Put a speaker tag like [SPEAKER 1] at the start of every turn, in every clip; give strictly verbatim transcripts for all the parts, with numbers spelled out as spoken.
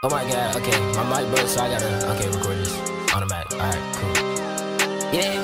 [SPEAKER 1] Oh my god, okay, my mic broke, so I gotta, okay, record this on the Mac. Alright, cool. Yeah.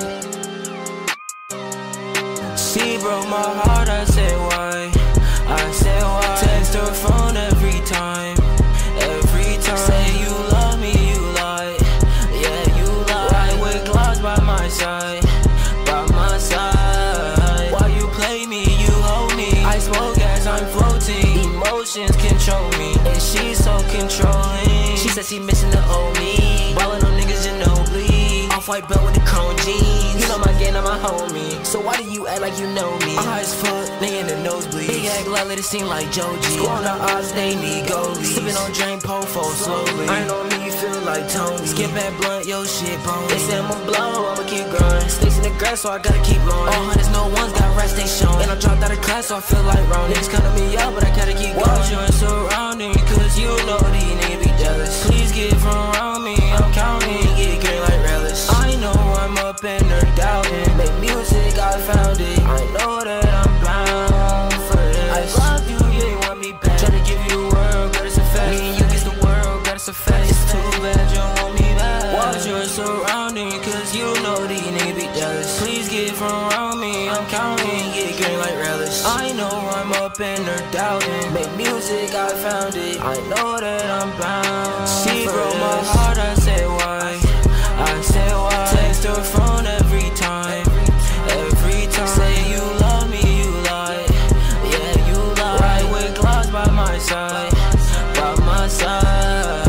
[SPEAKER 1] She broke my heart, I said why? I said why? Text her phone every time, every time. Say you love me, you lie. Yeah, you lie. Ride with Glocks by my side, by my side. While you play me, you hold me. I smoke as I'm floating. Emotions control me, and she's so controlling. She said she missing the old me. Ballin' on niggas, you know, bleed. Off-white belt with the chrome jeans. You know my gang, I'm my homie. So why do you act like you know me? I'm high as fuck, nigga in the nosebleed. Big act loud, let it seem like Joji. Score on the odds, they need goalies. Sippin' on drain, pole fold slowly. I ain't on me, you feel like Tony. Skip that blunt, yo shit bone. They say I'ma blow, I'ma keep growing. Sticks in the grass, so I gotta keep blowing. All hundreds, no ones, got rest, they showing. And I dropped out of class, so I feel like Ron. Niggas cutting me out, but I gotta keep going. Watch your surrounding, cause you know these niggas be jealous. Please get from around me, I'm counting, get green like relish. I know I'm up and they're doubting. Make music, I found it. I know that I'm bound for this. I love you, you ain't want me back. Tryna give you the world, but it's a fact. Me and you get the world, but it's a fact. It's too bad you don't want me back. Watch your surrounding, cause you know these niggas be jealous. Please get from around me, I'm counting, get green like relish. I know I'm up and they're doubting. Make music, I found it. I know that I'm bound. She broke my heart, I said why? I said why? Text her phone every time, every time. Say you love me, you lie. Yeah, you lie. Ride with Glocks by my side, by my side.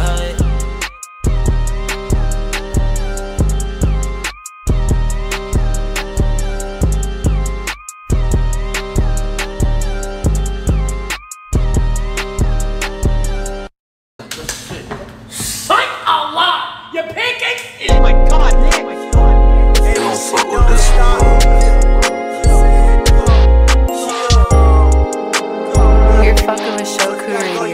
[SPEAKER 2] Your pancakes? Oh my god, Nick! Hey, don't fuck with this
[SPEAKER 3] You're fucking with Shoku Radio.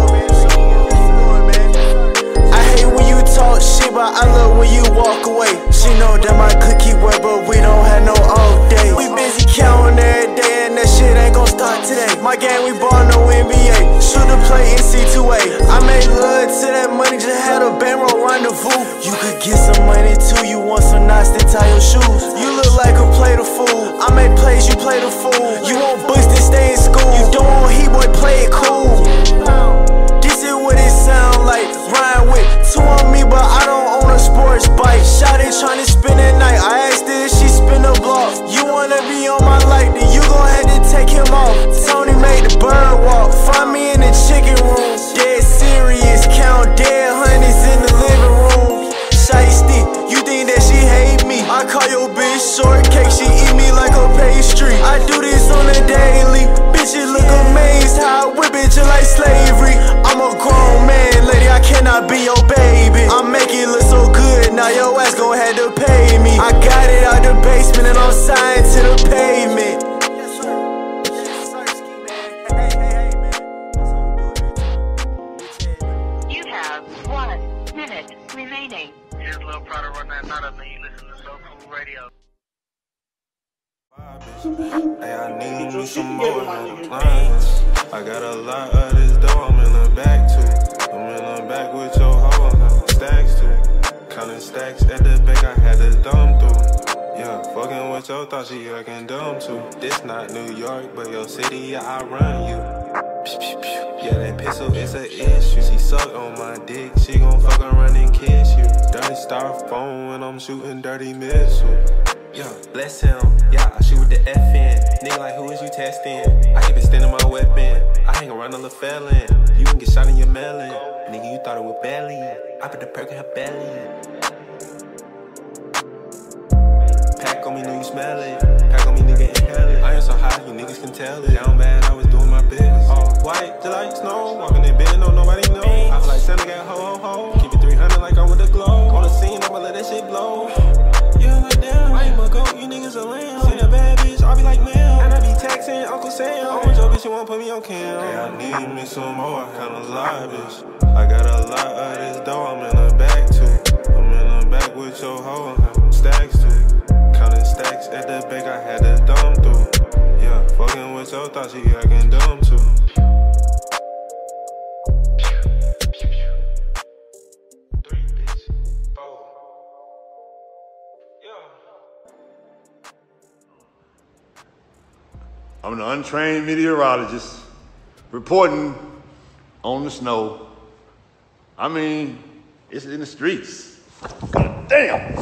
[SPEAKER 2] I hate when you talk shit, but I love when you walk away. She know that my cookie wet, but we don't have no off day. We busy counting every day, and that shit ain't gon' start today. My game, we ball no N B A. Shooter play N C two A. I made love to that money, just had a bankroll rendezvous. You could get some money too, you want some nice to tie your shoes. You look like a plate of food. I make plays, you play the fool. You want books to stay in school. You don't want he boy, play it cool. This is what it sound like. Ryan with two on me, but I don't own a sports bike. Shawty tryna spend the night. I asked her if she spin the block. You wanna be on my life, then you gon' have to take him off. Tony made the bird walk. Find me in the chicken room. Dead serious, count dead honeys in the living room. Shiesty, you think that she hate me? I call your bitch shortcake, she eat me like a pastry. I do this on a daily. Bitches look amazed how I whip it just like slavery. I'm a grown man, lady, I cannot be your baby. I make it look so good, now your ass gon' have to pay me. I got it out the basement and I'm signed to the pavement.
[SPEAKER 4] You have one minute remaining.
[SPEAKER 5] Here's Lil Prada run that knot up and you listen to So Cool Radio.
[SPEAKER 6] Hey, I need me some more than the lines. I got a lot of this dough, I'm in the back too. I'm in the back with your hoe, stacks too. Counting stacks at the back, I had to dumb through. Yeah, fucking with your thought, she acting dumb too. This not New York, but your city, yeah, I run you. Yeah, that pistol is an issue. She suck on my dick, she gon' fuck around and kiss you. Dirty styrofoam when I'm shooting dirty missiles. Yeah, bless him, yeah, I shoot with the F in. Nigga like, who is you testing? I keep extending my weapon. I hang around a little felon. You can get shot in your melon. Nigga, you thought it was belly. I put the perk in her belly. Pack on me, know you smell it. Pack on me, nigga, inhale it. I ain't so high, you niggas can tell it. Down bad, I was doing my business. All white, just like snow. Walking in bed, no nobody know. I feel like Santa got ho ho ho. Keep it three hundred like I'm with the glow. On the scene, I'ma let that shit blow. Yeah, like damn, I ain't my goat, you niggas a lamb. See a bad bitch, I be like ma'am. And I be taxing Uncle Sam. I want your bitch, you won't put me on cam. Hey, I need me some more, I kinda lie, bitch. I got a lot of this dough, I'm in the back too. I'm in the back with your hoe, stacks too. Counting stacks at the back, I had to dumb through. Yeah, fucking with your thought, she acting dumb too.
[SPEAKER 7] I'm an untrained meteorologist reporting on the snow. I mean, it's in the streets. God damn!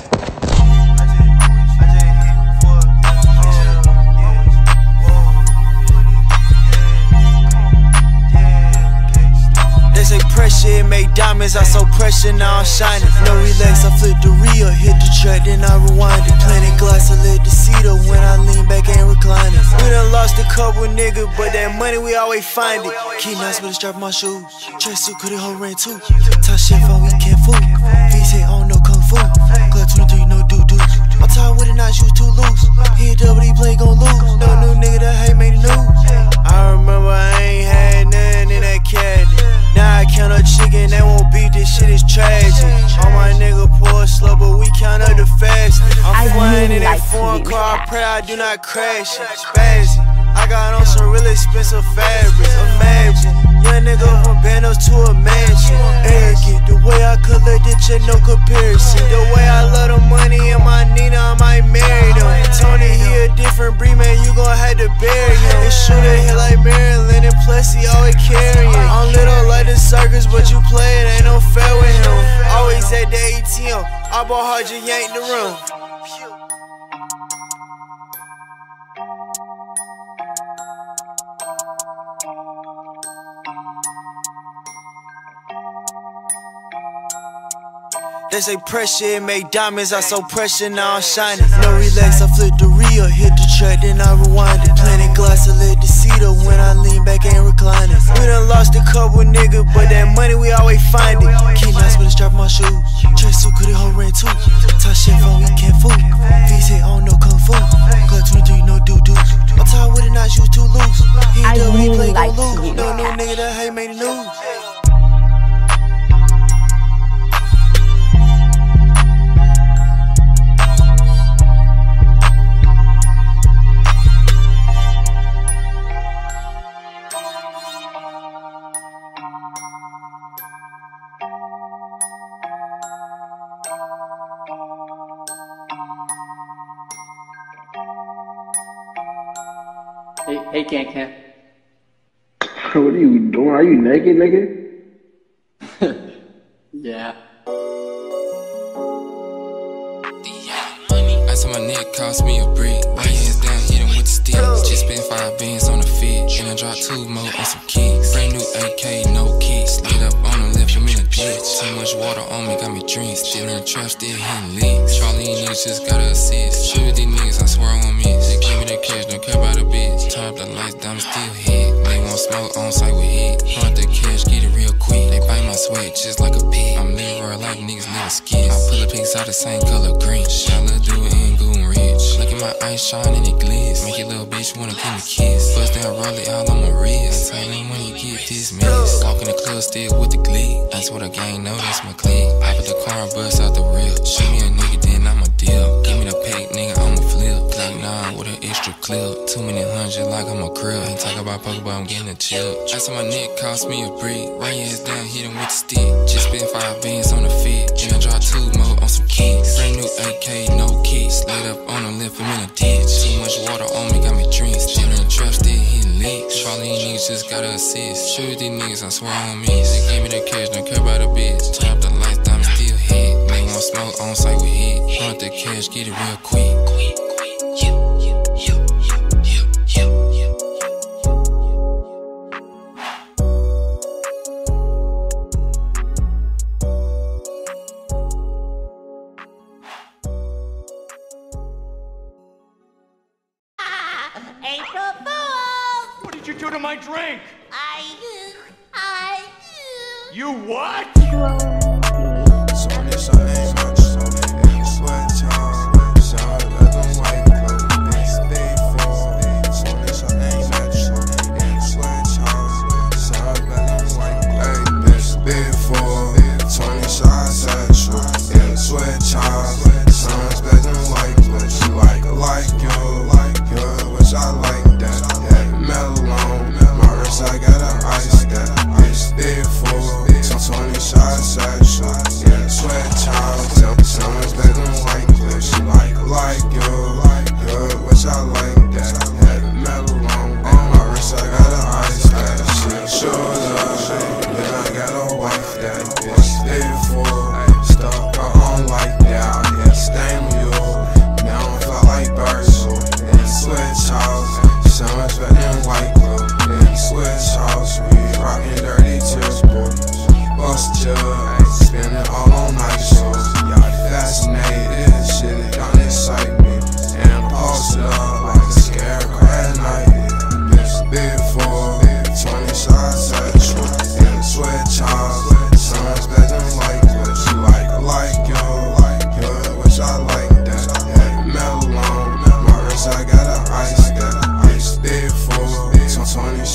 [SPEAKER 2] They say pressure, it make diamonds, I so pressure, now I'm shining. No relax, I flip the reel, hit the track, then I rewind it. Planted glass, I let the cedar when I lean back and recline it. We done lost a couple niggas, but that money we always find it. Key nice with a strap on my shoes, track suit, could it hold rain too. Top chef on, we can't fool. V's hit on, no kung fu. Club twenty-three, no doo-doo. I'm tired with it, not you too loose. Hit double, he play gon' lose. No new nigga that hate made the news. I remember I ain't had nothing in that caddy. Now I count up chicken, they won't beat, this shit is tragic. All my nigga pour slow, but we count up the fast. I'm flying in that foreign car, I pray I do not crash it. Spazzing, I got on some really expensive fabrics. Imagine, young nigga from Bandos to a mansion. Arrogant, the way I collect it, check no comparison. The way I love the money in my Nina, I might marry them. Tony, he a different breed, man, you gon' have to bury him. And shoot a hit like Maryland, and plus he always carrying. I'm little like the circus, but you play it, ain't no fair with him. Always at the A T M, I bought hard, just yank the room. They say pressure, it make diamonds, I so pressure, now I'm shining. No relax, I flip the reel, hit the track, then I rewind it. Planted glass, I let the cedar when I lean back and recline it. We done lost a couple niggas, but that money we always find it. Key nice with a strap on my shoes, track suit, could it hold rain too. Top chef on, we can't fool. V's hit on, no kung fu. Club twenty-three, no doo-doo. I'm tired with it, not you too loose. He
[SPEAKER 3] I
[SPEAKER 2] double, he
[SPEAKER 3] really
[SPEAKER 2] play
[SPEAKER 3] like
[SPEAKER 2] gon' lose.
[SPEAKER 3] you.
[SPEAKER 2] No new nigga that hate made the news.
[SPEAKER 8] Hey, hey, Can Can.
[SPEAKER 9] What are you doing? Are you naked, nigga?
[SPEAKER 8] Yeah.
[SPEAKER 10] Ice on my neck cost me a brick. Right hands down, hit him with the stick. Just spent five bands on the fit. And I dropped two more on some kicks. Brand new A K, no kicks. Lit up on them, left him in a ditch. Too much water on me, got me drenched. Still in the trap, still hitting licks. Charlie and niggas just gotta assist. Shoot with these niggas, I swear I won't miss. They give me the cash, don't care about a bitch. Turn up the lights, diamond still hit. They want smoke on site with hit. Hunt the cash, get it real quick. They bite my sweat just like a pig. I'm living real like niggas live skis. I pull the pigs out the same color green. Shot little dude and goon rich. Look at my eyes shine and it glitz. Make your little bitch wanna give me a kiss. Bust down, roll it all on my wrist. Tell me when you get this mess. Walk in the club still with the glee. That's what I gang know, that's my clique. I put the car and bust out the rip. Shoot me a nigga, then I'm a deal. Give me the pack, nigga, I'm a flip. Glock nine with an extra clip. Too many hundred like I'm a crib. Ain't talk about poker, but I'm getting a chip. Ice on my neck cost me a brick. Right hands down, hit him with the stick. Just spent five bands on the fit. And I dropped two more on some kicks. Brand new A K, no kicks. Lit up on them, left him in a ditch. Too much water on me, got me drenched. Still in the trap, still hitting licks. Charlie and niggas just gotta assist. Shoot with these niggas, I swear I won't miss. They gave me the cash, don't care about a bitch. Turn up the lights, diamond still hit. They want smoke on site with hit. Hunt the cash, get it real quick.
[SPEAKER 11] April Fool!
[SPEAKER 12] What did you do to my drink?
[SPEAKER 11] I... I...
[SPEAKER 12] You what?
[SPEAKER 6] So this I ain't much, so they ain't sweat time. Sound like them white clothes, they fall. So this I ain't much, so they ain't sweat time. Sound like them white clothes, bitch, big fall. Tony shots at you, in sweat time. Sounds like them white clothes, she like, I like you, like you, which I like that. Yeah, mellow on, my wrist, I got a ice that. Bitch, big fall. Tony shots at you, yeah, sweat child. Tell me someone's better than white clips. She like, like you, like you, which I like that. Had a metal on.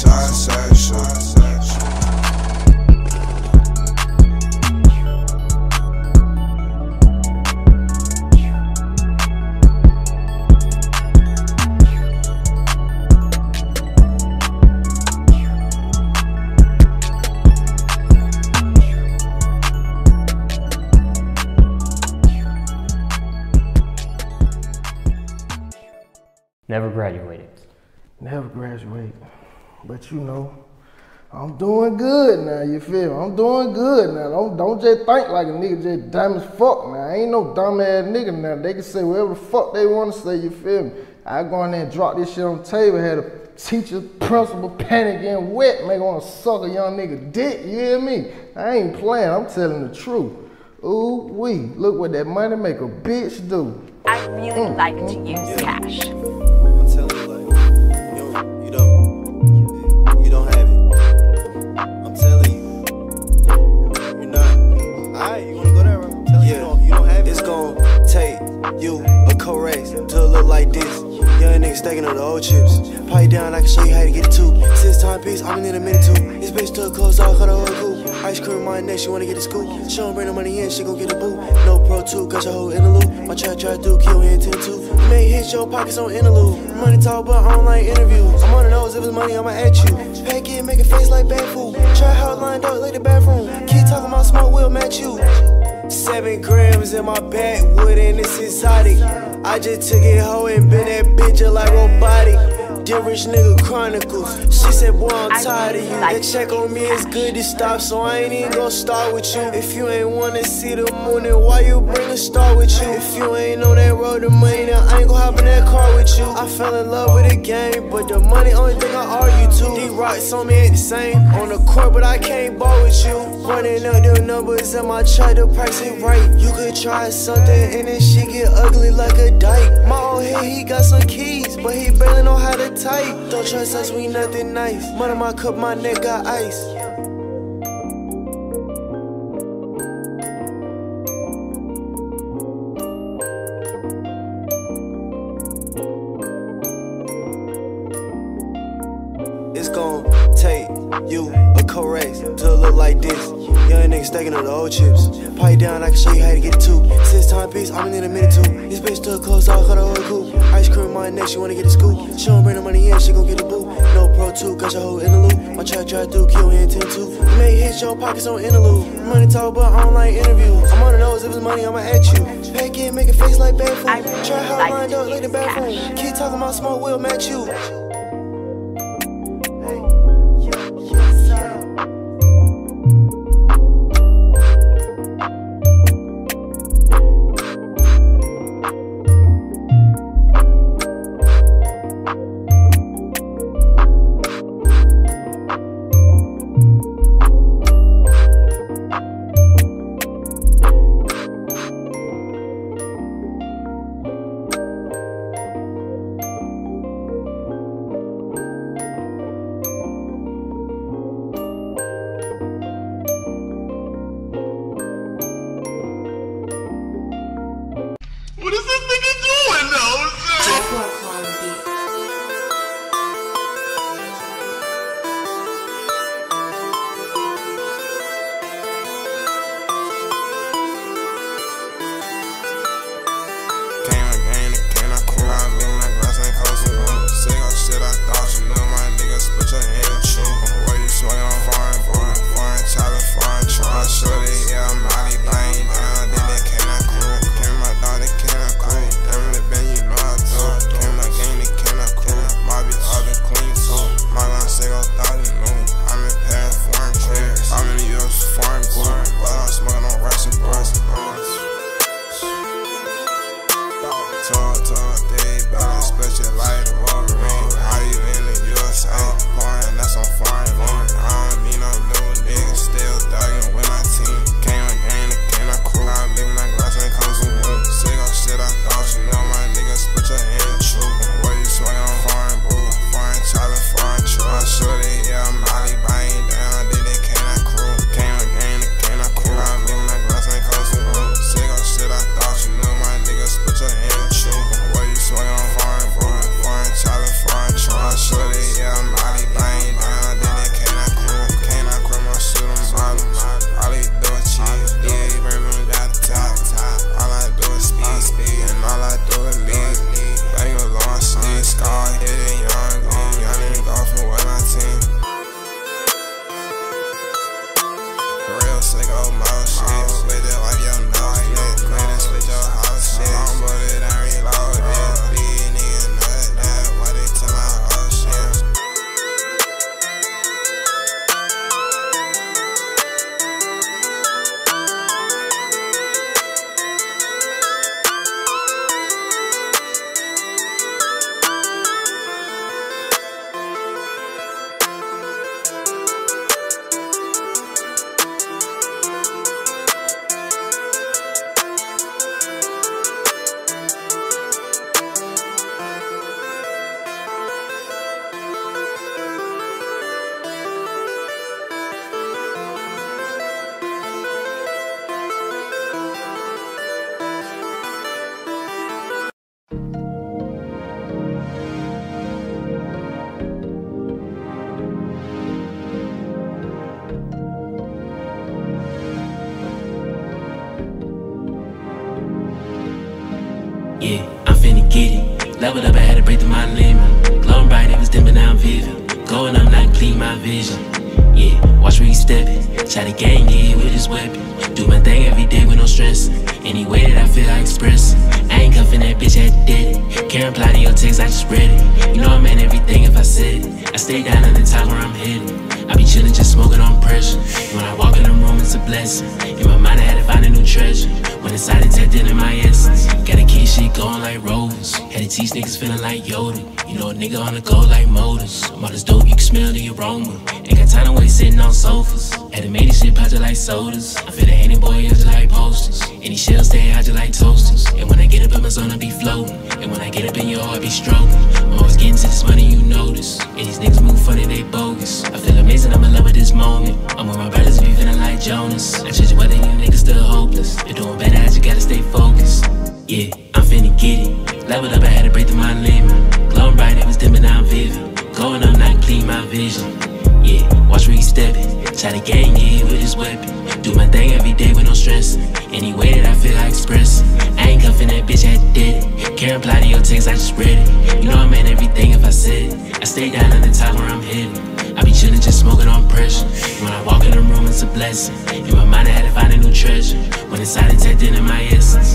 [SPEAKER 8] bisexual.
[SPEAKER 13] Never graduated.
[SPEAKER 14] Never graduate. But you know, I'm doing good now, you feel me? I'm doing good now. Don't, don't just think like a nigga just dumb as fuck now. I ain't no dumb ass nigga now. They can say whatever the fuck they want to say, you feel me? I go in there and drop this shit on the table, had a teacher, principal, panic getting wet, make wanna suck a young nigga dick, you hear me? I ain't playing, I'm telling the truth. Ooh wee, look what that money make a bitch do.
[SPEAKER 15] I really mm, like mm, to use yeah. cash.
[SPEAKER 2] I'm telling you, like, you don't, you don't, you don't have it. I'm telling you, you're not. Alright, you wanna go there, bro? I'm telling yeah. you, you don't, you don't have it. It's gonna take you a co-race to look like this. Young niggas stacking on the old chips. Pipe down, I can show you how to get it too. Since timepiece, I'm in a minute too. This bitch took clothes off, cut her whole cool. Ice cream my neck, she wanna get a scoop. She don't bring no money in, she gon' get a boo. No pro two, got your whole interlude. My track drive through, kill me in ten two. You may hit your pockets on interlude. Money talk, but online interviews. I'm on the nose, if it's money, I'ma at you. Pack it, make a face like bad food. Try hard line, dog, like the bathroom. Keep talking about smoke, will match you. Seven grams in my backwood and it's exotic. I just took it hoe and been that bitch just like robotic. Dear Rich Nigga Chronicles. She said, boy, I'm tired of you. That check on me is good to stop, so I ain't even gon' start with you. If you ain't wanna see the moon, then why you bring a star with you? If you ain't on that road to money, then I ain't gon' hop in that car with you. I fell in love with the game, but the money only thing I argue to. These rocks on me ain't the same. On the court, but I can't ball with you. Running up the numbers in my chart, the price ain't right. You could try something and then shit get ugly like a dyke. My old head, he got some keys, but he barely know how to type. Don't trust us, we nothing nice. Money my cup, my neck got ice. It's gon' take you a co-race to look like this. Young niggas stacking on the old chips. Pipe down, I can show you how to get it too. Since timepiece, I'm in a minute too. This bitch took clothes off, cut her whole cool. Ice cream my neck, she wanna get a scoop. She don't bring no money in, she gon' get a boo. No pro two, got your whole interlude. My track drive through, kill me in ten two. You may hit your pockets on interlude. Money talk, but online interviews. I'm on the nose, if it's money, I'ma at you. Pack it, make a face like bad food. Try hard line, dog, like the bathroom. Keep talking about smoke, will match you.
[SPEAKER 8] Leveled up, I had to break through my limit. Glowing bright, it was dim, but now I'm vivid. Going up, not complete my vision. Yeah, watch where you steppin'. Try to gang, yeah, with this weapon. Do my thing every day with no stress. Any way that I feel, I express. I ain't cuffin' that bitch, I did it. Can't reply to your text, I just read it. You know I meant everything if I said it. I stay down at the top where I'm headed. I be chillin', just smoking on pressure. When I walk in the room, it's a blessing. In my mind, I had to find a new treasure. When it's out, detected in my essence. Gotta keep shit going like rovers. Had to teach niggas feeling like Yoda. You know a nigga on the go like motors. I'm all this dope, you can smell the aroma. Ain't got time to waste sitting on sofas. Had to make this shit pop just like sodas. I feel the any boy, just like posters. Any shells stay hot just like toasters. And when I get up in my zone, I be floating. And when I get up in your heart, I be stroking. I'm always getting to this money, you notice. And these niggas move funny, they bogus. I feel amazing, I'm in love with this moment. I'm with my brothers, be feeling like Jonas. I judge whether you niggas still hopeless. You're doing better, I just gotta stay focused. Yeah, I'm finna get it. Leveled up, I had to break through my limit. Glowing bright, it was dim, but now I'm vivid. Going up, not complete my vision. Yeah, watch where you steppin'. Try to gang, yeah, with this weapon. Do my thing every day with no stress. Any way that I feel, I express. I ain't cuffin' that bitch, I did it. Can't reply to your text, I just read it. You know I meant everything if I said it. I stay down at the top where I'm headed. I be chillin', just smoking on pressure. When I walk in the room, it's a blessing. In my mind, I had to find a new treasure. When it's out, detected in my essence.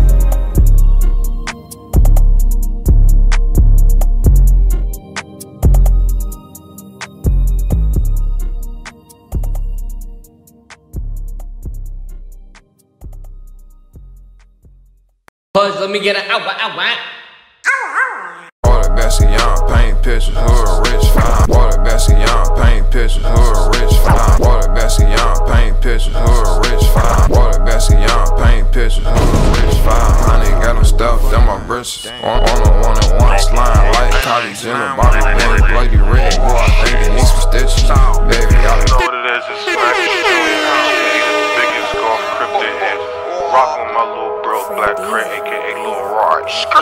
[SPEAKER 16] Buzz, let me get an ow, ow, ow.
[SPEAKER 17] Water basket, young, paint pictures, hood rich, fine. Water basket, young, paint pictures, hood rich, fine. Water basket, young, paint pictures, hood rich, fine. Water basket, young, paint pictures, hood rich, fine. Honey got them stuffed in my britches. On a one and one slime like college in a body bag, bloody red. Boy, I think it needs some stitches. Baby, I be
[SPEAKER 6] know what it is, it's Smack the biggest golf cryptid head. Rock with my little bro, Black Craig, aka Lil Rod.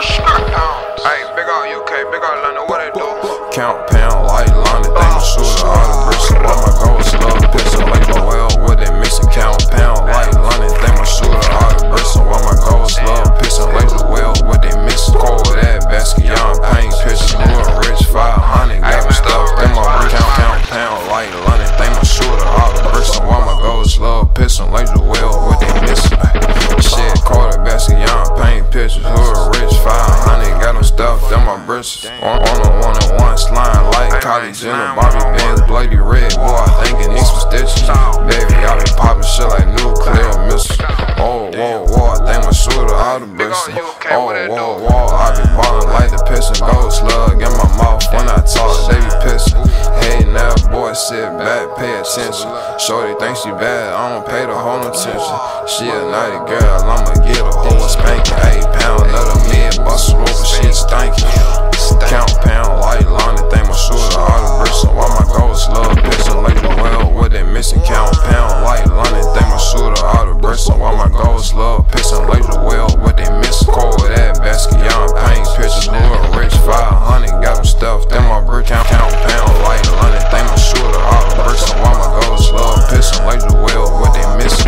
[SPEAKER 17] Hey, big ol' U K, big ol' London, what it do? Count pound like London, think I'm shooter, all the bricks, and all my gold slow, pistol like the well, what they missing? Count pound like London, think I'm shooter, all the bricks, and all my gold slow, pistol like the well, what they missing? Cold that basket, young paint pictures, blue rich, five hundred, got me stuffed in my bricks. Count, count pound like London, think I'm shooter, all the bricks, and all my gold slow, pistol like the well, what they missing? Shit, quarter basket, young paint pictures, hood rich, five hundred, got them stuffed in my britches. On, on a one and one slime like college in a Bobby Benz, bloody red. Boy, I think it needs some stitches. Baby, I be popping shit like nuclear missiles. Oh, whoa, whoa, I think my shooter out of Bristol. Oh, whoa, whoa, I be ballin' like the pissin'. Gold slug in my mouth when I talk, they be pissin'. Hey, now, boy, sit back, pay attention. Shorty thinks she bad, I don't pay the whole attention. She a naughty girl, I'ma get a whole spanking. Eight pound of the mid, bust a rope, shit stankin'. Count pound like London, think my shooter all the bricks. While my gold slug pistol like the well, what they missing? Count pound like London, think my shooter all the bricks. While my gold slug pistol like the well, what they missing? Cold that basket, young paint pictures, blue rich, five hundred, got them stuffed in my brick. Count, count pound like London, think my shooter all the bricks. While my gold slug pistol like the well, what they missing?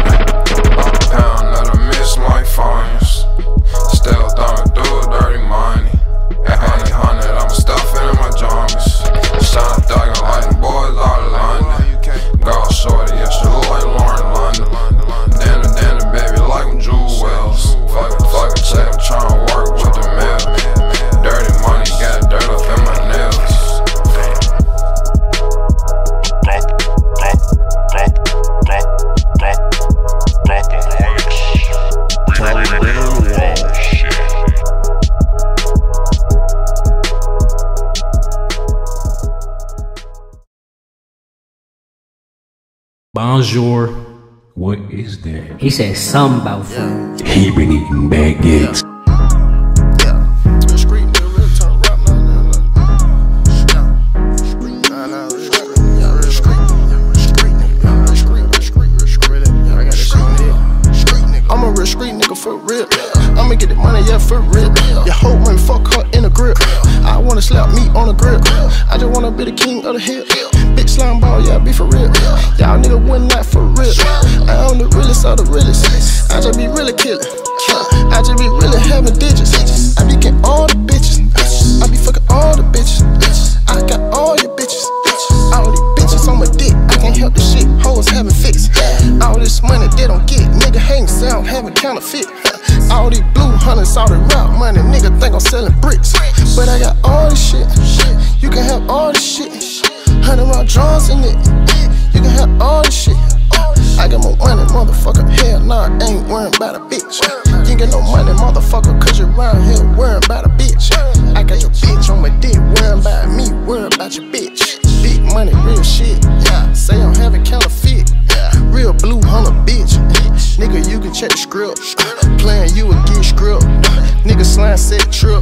[SPEAKER 17] Pound of the miss my fines, still thumbing through dirty money. Honey, hundred, I'm stuffing in my jammies. Shine thuggin' like them boys out of London. Gold shorty, yeah, she look like Lauren London. Danny, Danny, baby, like them Jewel Wells. Fuckin', fuckin', check, I'm tryna work with the mail. Dirty money, got dirt up in my nails.
[SPEAKER 18] Bonjour. What is that?
[SPEAKER 13] He said something about food.
[SPEAKER 18] He been eating baguettes.
[SPEAKER 14] I'm a real street nigga for real. I'ma get the money, yeah, for real. Your hoe wanna fuck her in a grip. I wanna slap me on a grip. I just wanna be the king of the hill. Big slime ball, yeah, be for real. Y'all nigga wouldn't like for real. I own the realest of the realest. I just be really killing. I just be really having digits. I be getting all the bitches.
[SPEAKER 16] I be fucking all the bitches. I got all your bitches. All these bitches on my dick. I can't help the shit. Hoes having fix. All this money they don't get. Nigga hating sound having counterfeit. All these blue hunters, all the rap money. Nigga think I'm selling bricks. But I got all this shit. You can have all this shit. Hundred round drums in it. You can have all this shit. I got more money, motherfucker. Hell nah, I ain't worrying about a bitch. You ain't got no money, motherfucker, cause you around here worrying about a bitch. I got your bitch on my dick, worrying about me, worrying about your bitch. Big money, real shit. Yeah, say I'm having counterfeit. Real blue hunter, bitch. Nigga, you can check the script. Playing you would get script. Nigga slime set trip.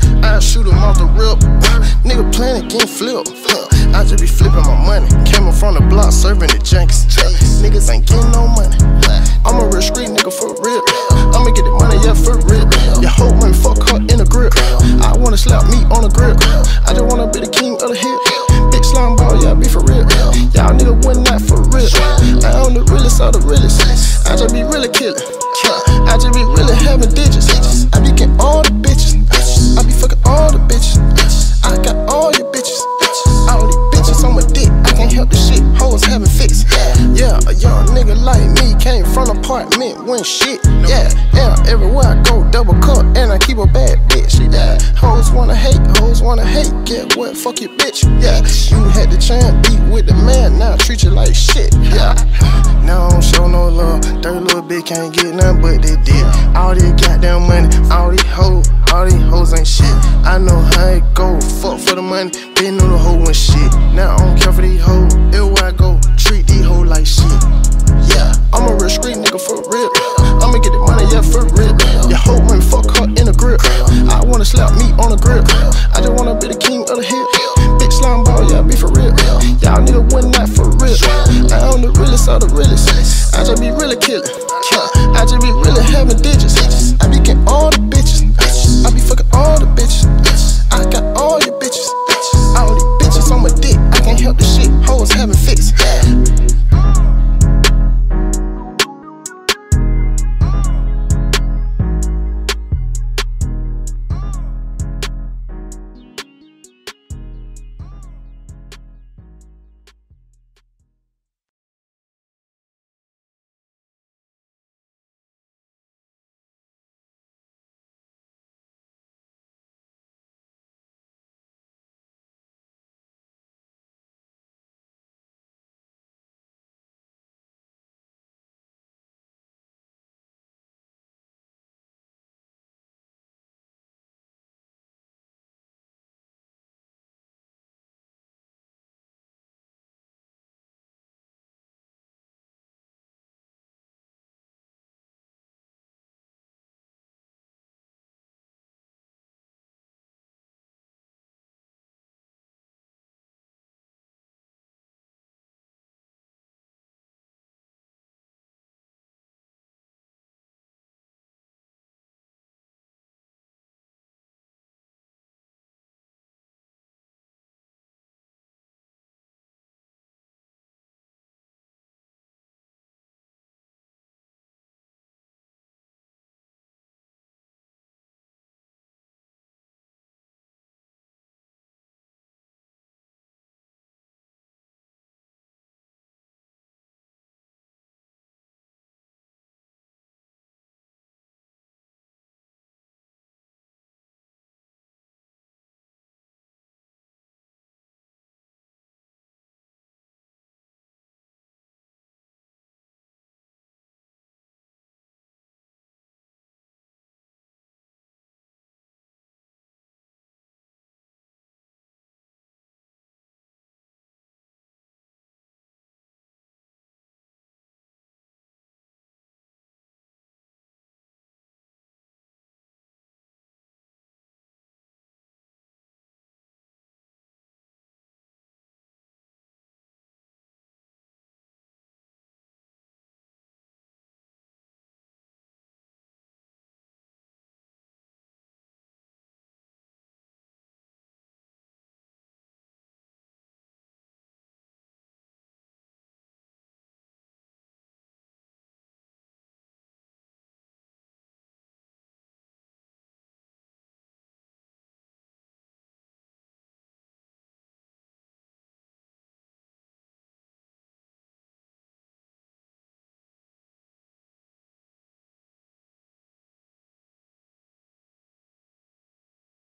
[SPEAKER 16] I shoot him off the rip. Nigga playing it, can't flip. I just be flipping my money. Came from the block, serving the junkies. Niggas ain't getting no money. I'm a real street nigga for real. I'ma get the money, yeah, for real. Your hoe wanna fuck her in the grip. I wanna slap me on the grip. I just wanna be the king of the hill. Big slime ball, yeah, be for real. Y'all nigga wouldn't not for real. I am the realest of the realest. I just be really killing. I just be really having digits. I be getting all the bitches. I be fucking all the bitches. I got all your bitches. All these bitches on my dick. I can't help the shit. Hoes having fix. Yeah, a young nigga like me came from an apartment when shit. Yeah, yeah, everywhere I go, double cup, and I keep a bad bitch. Yeah, hoes wanna hate, hoes wanna hate. Get what? Fuck your bitch. Yeah, you had the chance beat with the man, now I treat you like shit. Yeah, now I don't show no love. Dirty little bitch can't get nothing but they did. All these goddamn money, all these hoes, all these hoes ain't shit. I know how it go. Fuck for the money, been on the hoe and shit. Now I don't care for these hoes. Everywhere I go, treat these hoes like shit. Yeah, I'm a real street nigga for real. I'ma get the money, yeah, for real. Your hoe wanna fuck her in the grip. I wanna slap me on the grip. I just wanna be the king of the hill. Big slime ball, yeah, be for real. Y'all nigga wouldn't not for real. I am the realest of the realest. I just be really killing. I just be really having digits. I be getting all the bitches. I be fucking all the bitches. I got all your bitches. All these bitches on my dick. I can't help the shit. Hoes having fix.